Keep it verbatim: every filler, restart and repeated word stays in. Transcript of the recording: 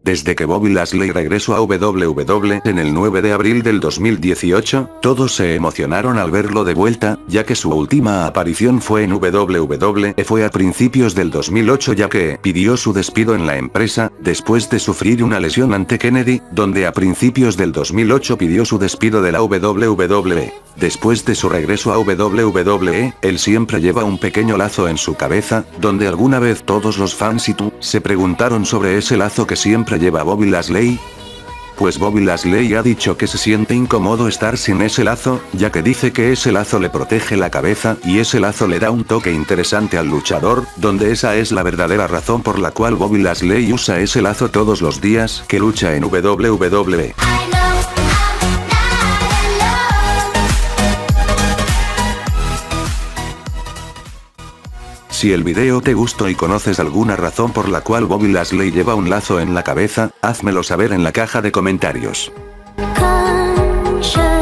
Desde que Bobby Lashley regresó a doble u doble u E en el nueve de abril del dos mil dieciocho, todos se emocionaron al verlo de vuelta, ya que su última aparición fue en doble u doble u E fue a principios del dos mil ocho, ya que pidió su despido en la empresa, después de sufrir una lesión ante Kennedy, donde a principios del dos mil ocho pidió su despido de la doble u doble u E. Después de su regreso a doble u doble u E, él siempre lleva un pequeño lazo en su cabeza, donde alguna vez todos los fans y tú, se preguntaron sobre ese lazo que siempre lleva Bobby Lashley. Pues Bobby Lashley ha dicho que se siente incómodo estar sin ese lazo, ya que dice que ese lazo le protege la cabeza y ese lazo le da un toque interesante al luchador, donde esa es la verdadera razón por la cual Bobby Lashley usa ese lazo todos los días que lucha en doble u doble u E. Si el video te gustó y conoces alguna razón por la cual Bobby Lashley lleva un lazo en la cabeza, házmelo saber en la caja de comentarios. Conscious.